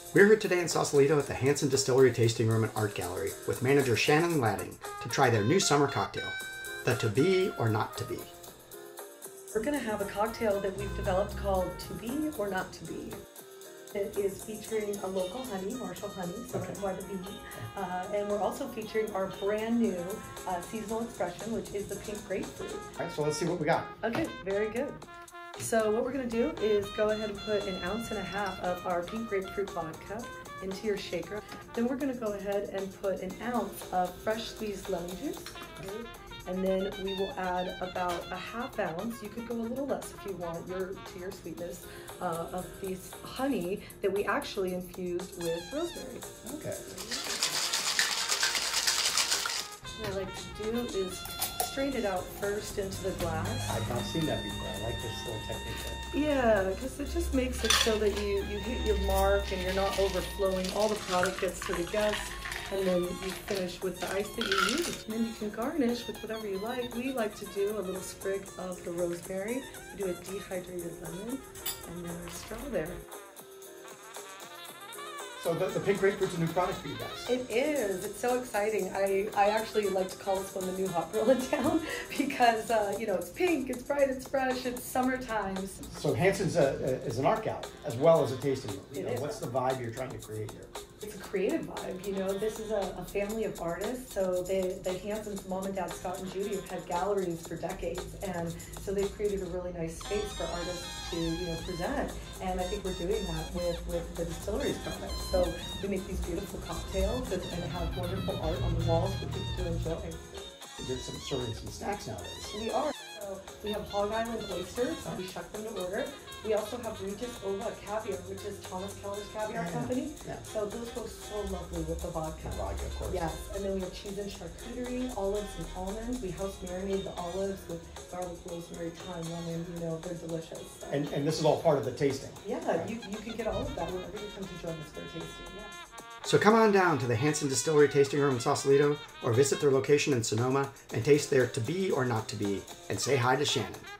We're here today in Sausalito at the Hanson Distillery Tasting Room and Art Gallery with manager Shannon Latting to try their new summer cocktail, the To Be or Not To Be. We're going to have a cocktail that we've developed called To Be or Not To Be. It is featuring a local honey, Marshall honey, so that's why the bee. And we're also featuring our brand new seasonal expression, which is the pink grapefruit. All right, so let's see what we got. Okay, very good. So what we're going to do is go ahead and put 1.5 ounces of our pink grapefruit vodka into your shaker. Then we're going to go ahead and put 1 ounce of fresh squeezed lemon juice. Okay. And then we will add about 1/2 ounce, you could go a little less if you want to your sweetness, of this honey that we actually infused with rosemary. Okay. What I like to do is strain it out first into the glass. I've not seen that before. I like this little technique. Yeah, because it just makes it so that you hit your mark and you're not overflowing. All the product gets to the guests, and then you finish with the ice that you use. And then you can garnish with whatever you like. We like to do a little sprig of the rosemary. We do a dehydrated lemon, and then a straw there. So the pink grapefruit's a new product for you guys. It is. It's so exciting. I actually like to call this one the new hot girl in town because, you know, it's pink, it's bright, it's fresh, it's summertime. So Hanson's is an art gallery as well as a tasting room. It is. What's the vibe you're trying to create here? It's a creative vibe, you know. This is a family of artists. So the Hansons, mom and dad, Scott and Judy, have had galleries for decades, and so they've created a really nice space for artists to, you know, present. And I think we're doing that with the distillery's products. So we make these beautiful cocktails and have wonderful art on the walls for people to enjoy. You're serving some snacks nowadays. We are. So we have Hog Island oysters. We shuck them to order. We also have Regis Ova caviar, which is Thomas Keller's caviar company. Yeah. So those go so lovely with the vodka. The vodka, of course. Yes, and then we have cheese and charcuterie, olives and almonds. We house marinate the olives with garlic, rosemary, thyme, lemon. You know, they're delicious. So. And this is all part of the tasting. Yeah, right? you can get all of that whenever you come to join us for a tasting. Yeah. So come on down to the Hanson Distillery Tasting Room in Sausalito or visit their location in Sonoma and taste their To Be or Not To Be and say hi to Shannon.